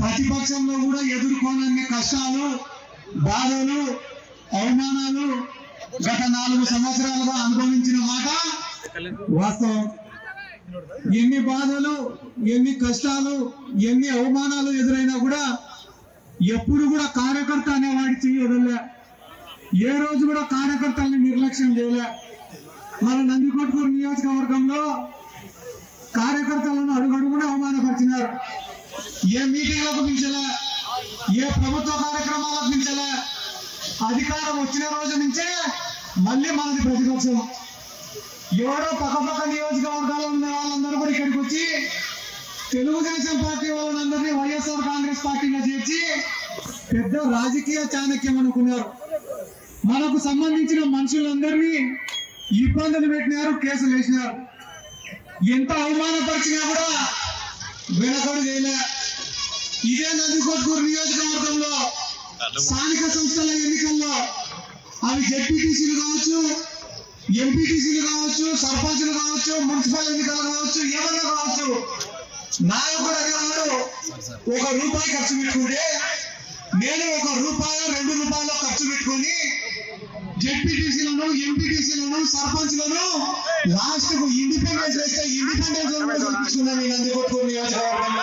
ప్రతిపక్షంలో కూడా ఎదుర్కొనన్ని కష్టాలు, బాధలు, అవమానాలు గత 4 సంవత్సరాలుగా అనుభవించిన మాట వాస్తవం. ఎన్ని బాధలు, ఎన్ని కష్టాలు, ఎన్ని అవమానాలు ఎదురైనా కూడా ఎప్పుడు కూడా కార్యకర్త అనేవాడి చేయదలే. ఏ రోజు కూడా కార్యకర్తల్ని నిర్లక్ష్యం చేయలే. మన నందికొట్కూరు నియోజకవర్గంలో కార్యకర్తలను అడుగడుగునే అవమానపరిచినారు. ఏ మీటింగ్లకు పిలిచలే, ఏ ప్రభుత్వ కార్యక్రమాలకు పిలిచలే. అధికారం వచ్చిన రోజు నుంచే మళ్ళీ మనది ప్రతిపక్షం. ఎవరో పక్కపక్క నియోజకవర్గాల్లో ఉన్న వాళ్ళందరూ కూడా ఇక్కడికి వచ్చి తెలుగుదేశం పార్టీ వాళ్ళందరినీ వైఎస్ఆర్ కాంగ్రెస్ పార్టీలో చేర్చి పెద్ద రాజకీయ చాణక్యం అనుకున్నారు. మనకు సంబంధించిన మనుషులందరినీ ఇబ్బందులు పెట్టినారు, కేసులు వేసినారు. ఎంత అవమానపరిచినా కూడా వెనకడు చేయలే. ఇదే నందికొట్కూరు నియోజకవర్గంలో స్థానిక సంస్థల ఎన్నికల్లో అవి జెడ్పీటీసీలు కావచ్చు, ఎంపీటీసీలు కావచ్చు, సర్పంచులు కావచ్చు, మున్సిపల్ ఎన్నికలు కావచ్చు, ఏమన్నా కావచ్చు, నాయకుడు అనేవాడు ₹1 ఖర్చు పెట్టుకుంటే నేను ₹1, ₹2 ఖర్చు పెట్టుకొని జెడ్పీటీసీలను, ఎంపీటీసీలను, సర్పంచ్లను లాస్ట్ కు ఇండిపెండెన్స్ వేస్తే ఇండిపెండెన్స్ చూపించుకున్నాను ఈ నందికొట్కూరు నియోజకవర్గంలో.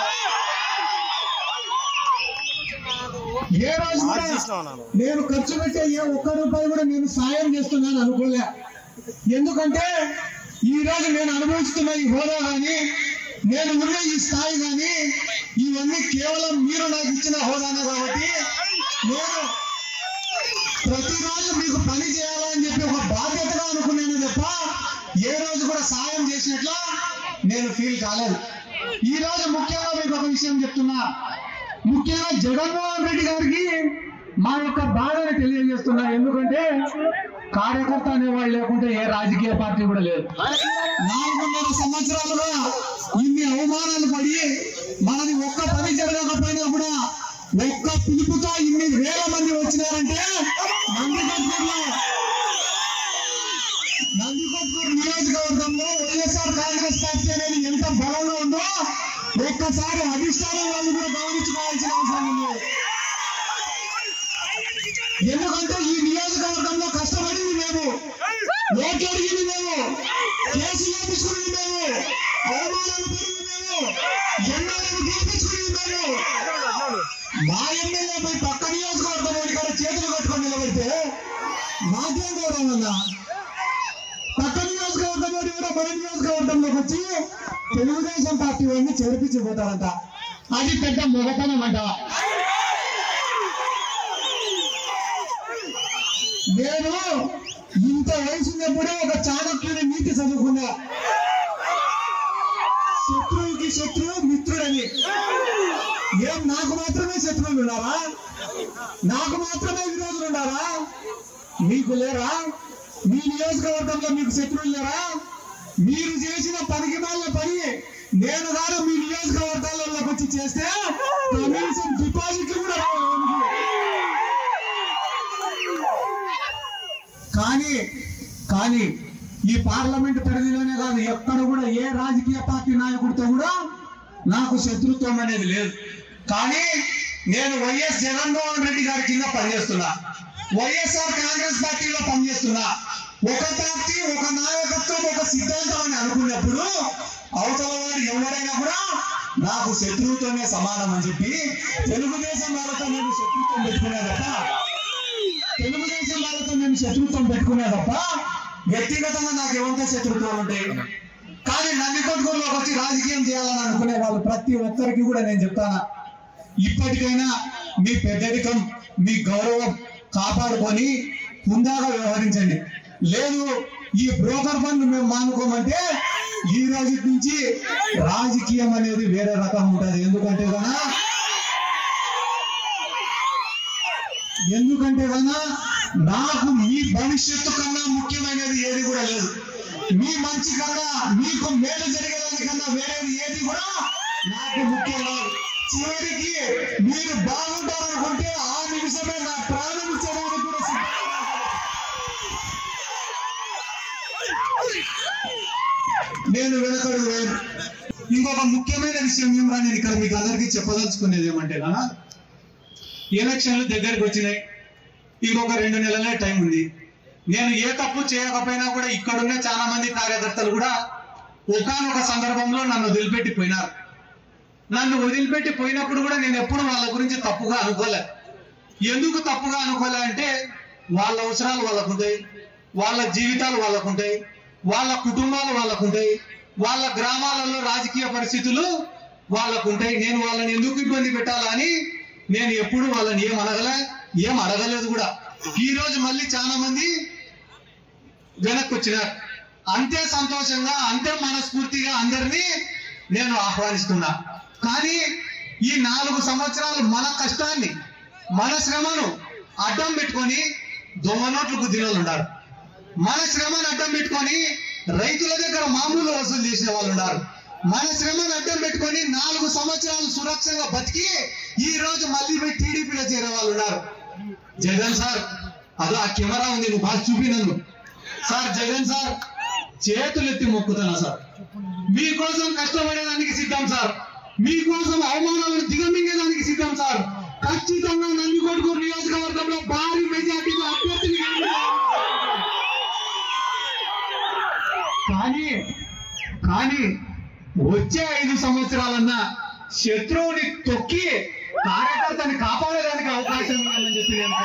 ఏ రోజు నేను ఖర్చు పెట్టే ₹1 కూడా నేను సాయం చేస్తున్నాను అనుకోలే. ఎందుకంటే ఈ రోజు నేను అనుభవిస్తున్న ఈ హోదా కానీ, నేను ఉన్న ఈ స్థాయి కానీ ఇవన్నీ కేవలం మీరు నాకు ఇచ్చిన హోదానే. కాబట్టి నేను ప్రతిరోజు మీకు పని చేయాలని చెప్పి ఒక బాధ్యతగా అనుకున్నాను తప్ప ఏ రోజు కూడా సాయం చేసినట్ల నేను ఫీల్ కాలేదు. ఈ రోజు ముఖ్యంగా మీకు ఒక విషయం చెప్తున్నా. ముఖ్యంగా జగన్మోహన్ రెడ్డి గారికి మా యొక్క బాధని తెలియజేస్తున్నా. ఎందుకంటే కార్యకర్త అనేవాళ్ళు లేకుంటే ఏ రాజకీయ పార్టీ కూడా లేదు. 4.5 సంవత్సరాలుగా ఇన్ని అవమానాలు పడి మనది ఒక్క పని జరగకపోయినా కూడా ఒక్క పిలుపుతో ఇన్ని వేల మంది వచ్చినారంటే నందికొట్కూరు నియోజకవర్గంలో వైఎస్ఆర్ కాంగ్రెస్ పార్టీ అనేది ఎంత బలంగా ఉందో ఒక్కసారి అధిష్టానం వాళ్ళు కూడా గమనించుకోవాల్సిన అవసరం ఉంది. ఎందుకంటే ఈ నియోజకవర్గంలో కష్టపడింది మేము, ఓట్లు అడిగింది మేము, కేసులు వేపించుకునేది మేము, అవమానాలు పడింది మేము, ఎమ్మెల్యేలు గెలిపించుకునేది మేము. మా ఎమ్మెల్యే పోయి పక్క నియోజకవర్గం ఇక్కడ చేతులు కట్టుకొని నిలబడితే మాకేం గౌరవం ఉందా? పక్క నియోజకవర్గం కూడా మన నియోజకవర్గంలోకి వచ్చి తెలుగుదేశం పార్టీ వాడిని చేర్పించిపోతారంట. అది పెద్ద మొగతనం అంట. నేను ఇంత వయసున్నప్పుడే ఒక చాణక్యుని నీతి చదువుకున్నా. శత్రువుకి శత్రువు మిత్రుడని. ఏం నాకు మాత్రమే శత్రువులు ఉన్నారా? నాకు మాత్రమే విరోధులు ఉన్నారా? మీకు లేరా? మీ నియోజకవర్గంలో మీకు శత్రువులు లేరా? మీరు చేసిన పనికిమాల పని నేను కాదు మీ నియోజకవర్గాల్లోకి వచ్చి చేస్తే కనీసం డిపాజిట్ కూడా కానీ ఈ పార్లమెంట్ పరిధిలోనే కాదు, ఎక్కడ కూడా ఏ రాజకీయ పార్టీ నాయకుడితో కూడా నాకు శత్రుత్వం అనేది లేదు. కానీ నేను వైఎస్ జగన్మోహన్ రెడ్డి గారి కింద పనిచేస్తున్నా, వైఎస్ఆర్ కాంగ్రెస్ పార్టీలో పనిచేస్తున్నా. ఒక పార్టీ, ఒక నాయకత్వం, ఒక సిద్ధాంతం అని అనుకున్నప్పుడు అవతల వాడు ఎవరైనా కూడా నాకు శత్రువుతోనే సమానం అని చెప్పి తెలుగుదేశం వాళ్ళతో నేను శత్రుత్వం పెట్టుకునేదప్ప వ్యక్తిగతంగా నాకు ఎవరితో శత్రుత్వాలు ఉంటాయి. కానీ నందికొట్కూరులోకి వచ్చి రాజకీయం చేయాలని అనుకునే వాళ్ళు ప్రతి ఒక్కరికి కూడా నేను చెప్తానా, ఇప్పటికైనా మీ పెద్దరికం, మీ గౌరవం కాపాడుకొని హుందాగా వ్యవహరించండి. లేదు ఈ బ్రోకర్ పనులు మేము మానుకోమంటే ఈ రోజు నుంచి రాజకీయం అనేది వేరే రకం ఉంటుంది. ఎందుకంటే నాకు మీ భవిష్యత్తు కన్నా ముఖ్యమైనది ఏది కూడా లేదు. మీ మంచి కన్నా, మీకు మేలు జరిగేదానికన్నా వేరేది ఏది కూడా నాకు ముఖ్యం కాదు. చివరికి మీరు బాగుంటారనుకుంటే ఆ నిమిషమే నా ప్రాణం ఇచ్చడానికి కూడా నేను వెనకడుగు వేరు. ఇంకొక ముఖ్యమైన విషయం ఏమరా నేను ఇక్కడ మీకు అందరికీ చెప్పదలుచుకునేది ఏమంటే కదా, ఎలక్షన్లు దగ్గరికి వచ్చినాయి, ఇంకొక 2 నెలలే టైం ఉంది. నేను ఏ తప్పు చేయకపోయినా కూడా ఇక్కడున్న చాలా మంది కార్యకర్తలు కూడా ఒకానొక సందర్భంలో నన్ను వదిలిపెట్టి పోయినారు. నన్ను వదిలిపెట్టి పోయినప్పుడు కూడా నేను ఎప్పుడు వాళ్ళ గురించి తప్పుగా అనుకోలే. ఎందుకు తప్పుగా అనుకోలే అంటే వాళ్ళ అవసరాలు వాళ్ళకుంటాయి, వాళ్ళ జీవితాలు వాళ్ళకుంటాయి, వాళ్ళ కుటుంబాలు వాళ్ళకుంటాయి, వాళ్ళ గ్రామాలలో రాజకీయ పరిస్థితులు వాళ్ళకుంటాయి. నేను వాళ్ళని ఎందుకు ఇబ్బంది పెట్టాలని నేను ఎప్పుడు వాళ్ళని ఏం అడగలేదు కూడా. ఈ రోజు మళ్ళీ చాలా మంది వెనక్కి వచ్చినారు. అంతే సంతోషంగా అంతే మనస్ఫూర్తిగా అందరినీ నేను ఆహ్వానిస్తున్నా. కానీ ఈ 4 సంవత్సరాలు మన కష్టాన్ని మన శ్రమను అడ్డం పెట్టుకొని దొంగ నోట్లు గుద్దిన వాళ్ళు ఉన్నారు. మన శ్రమను అడ్డం పెట్టుకొని రైతుల దగ్గర మామూలు వసూలు చేసిన వాళ్ళు ఉన్నారు. మన శ్రమను అడ్డం పెట్టుకొని 4 సంవత్సరాలు సురక్షంగా బతికి ఈ రోజు మళ్ళీ పోయి టీడీపీలో చేరే వాళ్ళు ఉన్నారు. జగన్ సార్, అదో ఆ కెమెరా ఉంది, నువ్వు బాగా చూపినను సార్. జగన్ సార్, చేతులు ఎత్తి మొక్కుతున్నా సార్. మీకోసం కష్టపడేదానికి సిద్ధం సార్, మీకోసం అవమానాలను దిగమింగేదానికి సిద్ధం సార్. ఖచ్చితంగా నందికొట్కూరు నియోజకవర్గంలో భారీ మెజార్టీతో అభ్యర్థిని కానీ వచ్చే 5 సంవత్సరాలన్నా శత్రువుని తొక్కి కార్యకర్తని కాపాడేదానికి అవకాశం ఇవ్వాలని చెప్పి నేను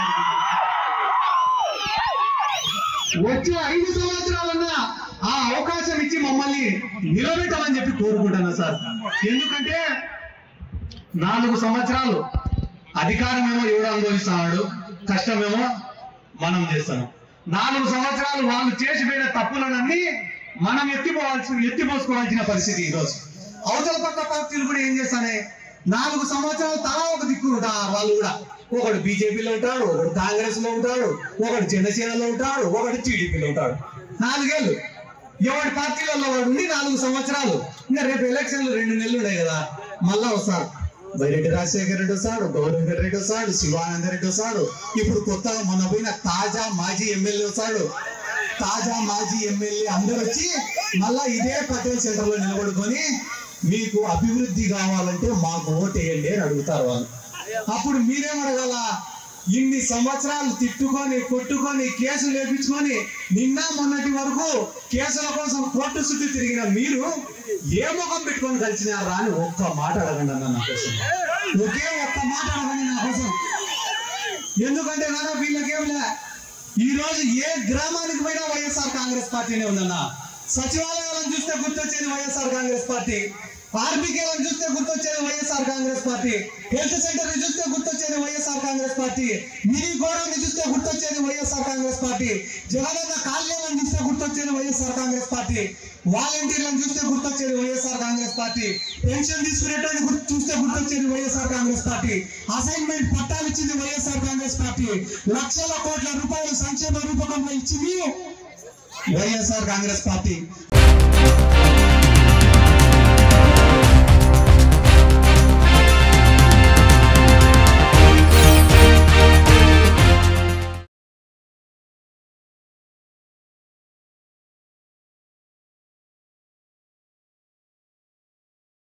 వచ్చే 5 సంవత్సరాలన్నా ఆ అవకాశం ఇచ్చి మమ్మల్ని నిలబెట్టమని చెప్పి కోరుకుంటున్నా సార్. ఎందుకంటే 4 సంవత్సరాలు అధికారమేమో ఎవడు అనుభవిస్తున్నాడు, కష్టమేమో మనం చేస్తున్నాం. 4 సంవత్సరాలు వాళ్ళు చేసిపోయిన తప్పులనన్నీ మనం ఎత్తిపోసుకోవాల్సిన పరిస్థితి ఈరోజు. అవతల పక్క పార్టీలు కూడా ఏం చేస్తానే, 4 సంవత్సరాలు తలా ఒక దిక్కు ఉంటారు. వాళ్ళు కూడా ఒకడు బీజేపీలో ఉంటాడు, ఒకడు కాంగ్రెస్ లో ఉంటాడు, ఒకడు జనసేనలో ఉంటాడు, ఒకడు టీడీపీలో ఉంటాడు. 4 ఏళ్ళు ఎవరి పార్టీలలో వాడు ఉండి 4 సంవత్సరాలు. ఇంకా రేపు ఎలక్షన్లు 2 నెలలు ఉన్నాయి కదా, మళ్ళా వస్తారు. బైరెడ్డి రాజశేఖర రెడ్డి వస్తాడు, గౌరవ రెడ్డి వస్తాడు, శివానంద రెడ్డి వస్తాడు. ఇప్పుడు కొత్తగా మొన్న పోయిన తాజా మాజీ ఎమ్మెల్యే వస్తాడు. తాజా మాజీ ఎమ్మెల్యే అందరూ వచ్చి మళ్ళా ఇదే పటేల్ సెంటర్ లో నిలబడుకొని మీకు అభివృద్ధి కావాలంటే మాకు ఓటేయండి అని అడుగుతారు వాళ్ళు. అప్పుడు మీరేమడగల, ఇన్ని సంవత్సరాలు తిట్టుకొని కొట్టుకొని కేసులు వేపించుకొని నిన్న మొన్నటి వరకు కేసుల కోసం కోర్టు చుట్టూ తిరిగిన మీరు ఏ ముఖం పెట్టుకొని కలిసినారా అని ఒక్క మాట అడగండి అన్న నా కోసం. ఒకే ఒక్క మాట అడగండి నా కోసం. ఎందుకంటే నాన్న వీళ్ళకేమిలే, ఈ రోజు ఏ గ్రామానికి పోయినా వైఎస్ఆర్ కాంగ్రెస్ పార్టీనే ఉందన్న. సచివాలయాలను చూస్తే గుర్తొచ్చేది వైఎస్ఆర్ కాంగ్రెస్ పార్టీ, ఆర్బీకేలను చూస్తే గుర్తొచ్చేది YSR Congress party, health centre ని చూస్తే గుర్తొచ్చేది YSR Congress party, mini godown చూస్తే గుర్తొచ్చేది వైఎస్ఆర్ కాంగ్రెస్ పార్టీ, జగనన్న కాలనీలను చూస్తే గుర్తొచ్చేది వైఎస్ఆర్ కాంగ్రెస్ పార్టీ, వాలంటీర్లను చూస్తే గుర్తొచ్చేది వైఎస్ఆర్ కాంగ్రెస్ పార్టీ, పెన్షన్ తీసుకునేటోని చూస్తే గుర్తొచ్చేది వైఎస్ఆర్ కాంగ్రెస్ పార్టీ, అసైన్మెంట్ పట్టాలు ఇచ్చింది వైఎస్ఆర్ కాంగ్రెస్ పార్టీ, లక్షల కోట్ల రూపాయలు సంక్షేమ రూపకంలో ఇచ్చింది వైఎస్ఆర్ కాంగ్రెస్ పార్టీ.